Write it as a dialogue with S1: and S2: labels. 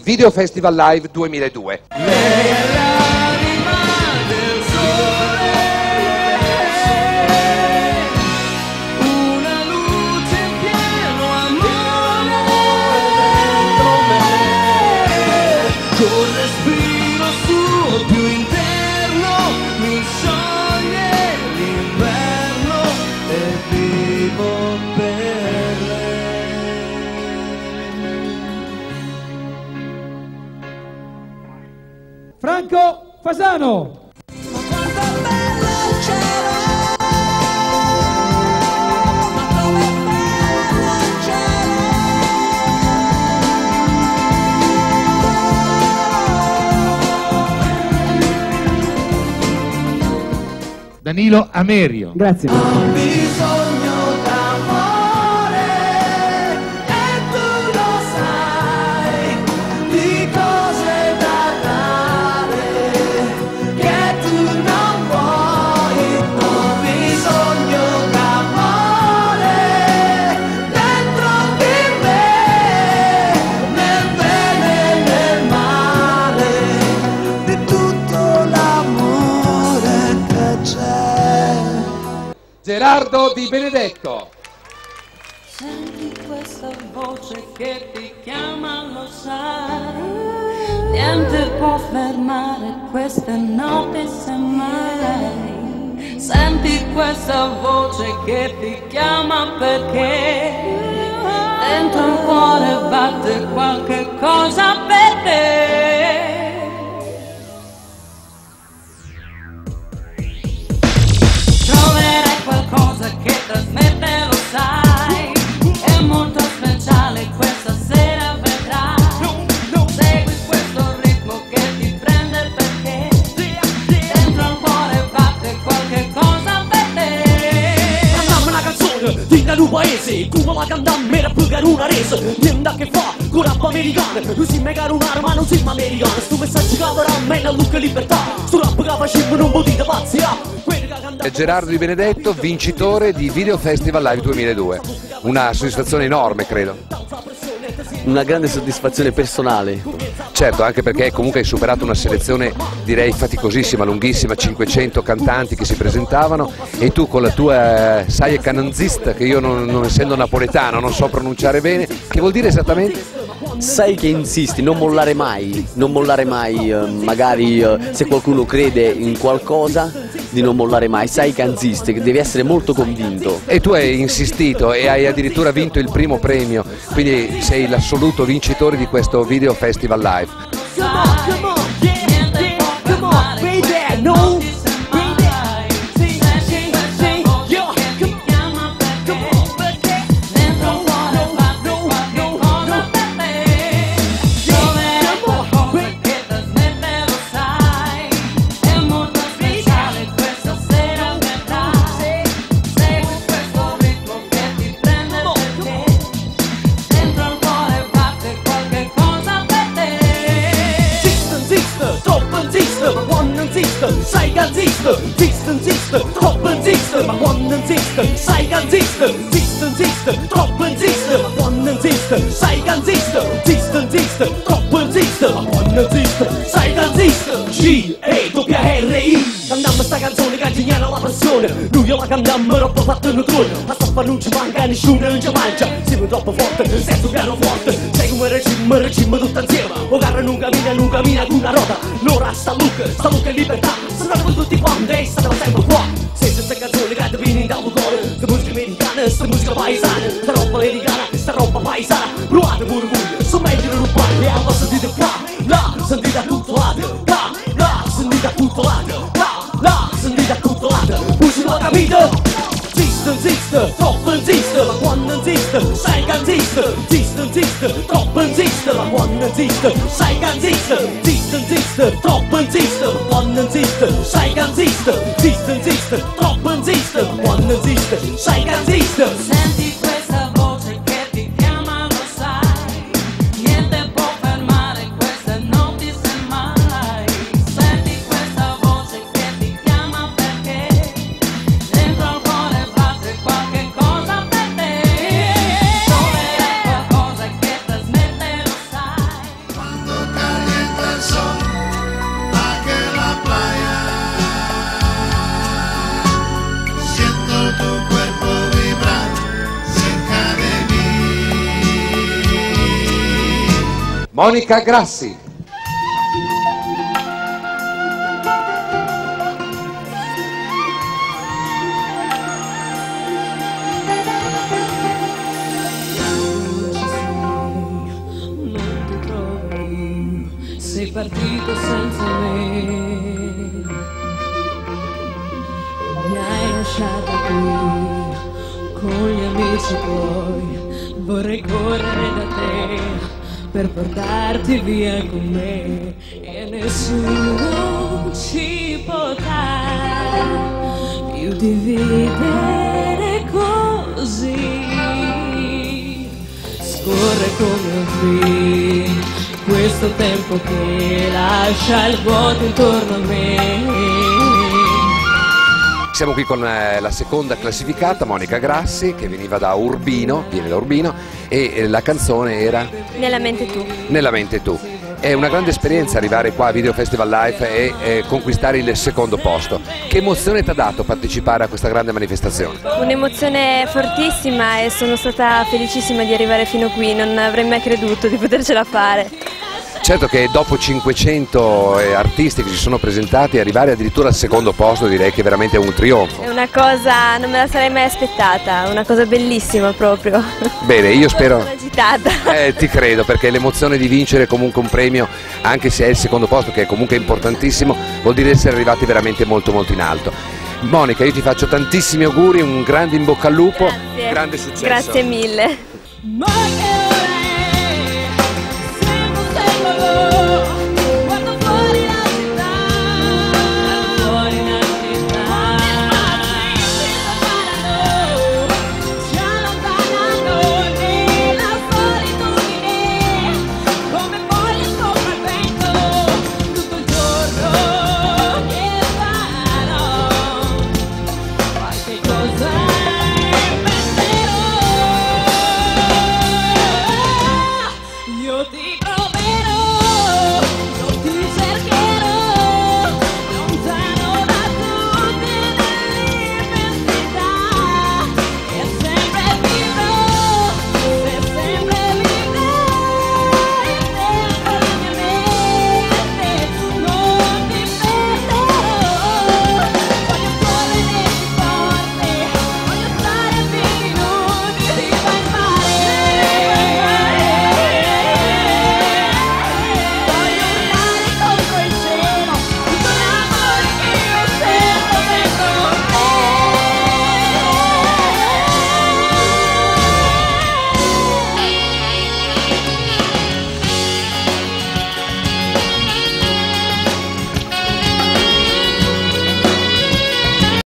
S1: Video Festival Live 2002.
S2: Col respiro suo più interno mi scioglie l'inverno e vivo per lei.
S3: Franco Fasano.
S4: Danilo Amerio.
S3: Grazie.
S2: Ho bisogno d'amore e tu lo sai, di cose da dare che tu non vuoi. Ho bisogno d'amore dentro di me, nel bene e nel male, di tutto l'amore che c'è.
S1: Gerardo Di Benedetto.
S5: Senti questa voce che ti chiama, lo sai, niente può fermare queste notti semmai. Senti questa voce che ti chiama perché dentro il cuore batte qualche cosa per te. Troverai qualcosa che trasmette, lo sai, è molto speciale questa sera, vedrai. Segui questo ritmo che ti prende perché dentro al cuore batte qualche cosa per te.
S2: Cantammo una canzone di un paese, come la cantammo era più che una resa. Niente a che fa con rap americano, noi siamo mega un'arma ma non siamo americani. Sto messaggio che avrà a me la look e libertà, sto rap che facciamo non potete pazzia.
S1: Gerardo Di Benedetto, vincitore di Video Festival Live 2002. Una soddisfazione enorme, credo.
S6: Una grande soddisfazione personale.
S1: Certo, anche perché comunque hai superato una selezione direi faticosissima, lunghissima, 500 cantanti che si presentavano, e tu con la tua saia canonzista, che io non essendo napoletano non so pronunciare bene, che vuol dire esattamente?
S6: Sai che insisti, non mollare mai, magari se qualcuno crede in qualcosa, di non mollare mai, sai che insisti, che devi essere molto convinto.
S1: E tu hai insistito e hai addirittura vinto il primo premio, quindi sei l'assoluto vincitore di questo Video Festival Live.
S2: Sai che insiste, troppo insiste, ma quando insiste, sai che insiste, troppo insiste, ma quando insiste, sai che insiste, troppo insiste, ma quando insiste, sai che insiste. G-E-W-R-I. Cantammo sta canzone che genera la pressione, noi la cantammo troppo fatta in trono, a stoppa non ci manca nessuno, non ci mangia, siamo troppo forte, nel senso che ero forte, sai come regime tutto insieme, o carro non cammina con una roda, l'ora sta Luca e libertà, stanno tutti quanti e stanno sempre qua. Senti questa canzone che ti viene dal cuore, sta musica americana, sta musica paesana, sta roba americana, sta roba paesana, provate pure voi, sono meglio non rubare, e alla sentite qua, là, sentite a tutto lato, qua, là, sentite a tutto lato, qua, là, sentite a tutto lato, push la capito? Insiste, troppo insiste, ma quando insiste, sai che insiste, troppo insiste, ma quando insiste, sai che insiste, troppo insiste, ma quando insiste, sai che insiste, troppo insiste, ma quando insiste, sai che insiste.
S5: Senti questa voce che ti chiama, lo sai, niente può fermare queste notti semmai. Senti questa voce che ti chiama perché dentro al cuore batte qualche cosa per te. Troverai qualcosa che trasmette, lo sai.
S1: Monica Grassi.
S5: Non ti trovo, sei partito senza me, mi hai lasciata qui con gli amici tuoi, vorrei correre da te per portarti via con me e nessuno ci potrà più dividere così. Scorre come un film questo tempo che lascia il vuoto intorno a me.
S1: Siamo qui con la seconda classificata, Monica Grassi, che viene da Urbino, e la canzone era
S7: Nella mente tu.
S1: Nella mente tu. È una grande esperienza arrivare qua a Video Festival Live e conquistare il secondo posto. Che emozione ti ha dato partecipare a questa grande manifestazione?
S7: Un'emozione fortissima e sono stata felicissima di arrivare fino qui, non avrei mai creduto di potercela fare.
S1: Certo che dopo 500 artisti che si sono presentati, arrivare addirittura al secondo posto direi che veramente è un trionfo.
S7: È una cosa, non me la sarei mai aspettata, una cosa bellissima proprio.
S1: Bene, io spero...
S7: Sono agitata.
S1: Ti credo, perché l'emozione di vincere comunque un premio, anche se è il secondo posto, che è comunque importantissimo, vuol dire essere arrivati veramente molto molto in alto. Monica, io ti faccio tantissimi auguri, un grande in bocca al lupo,
S7: Grazie.
S1: grande successo.
S7: Grazie mille.
S5: Ma che ora è? Sento secolo, guardo fuori la città, fuori la città. Ci allontanano nella solitudine, come foglie sopra il vento, tutto il giorno che farò qualche cosa inventerò. Io ti troverò.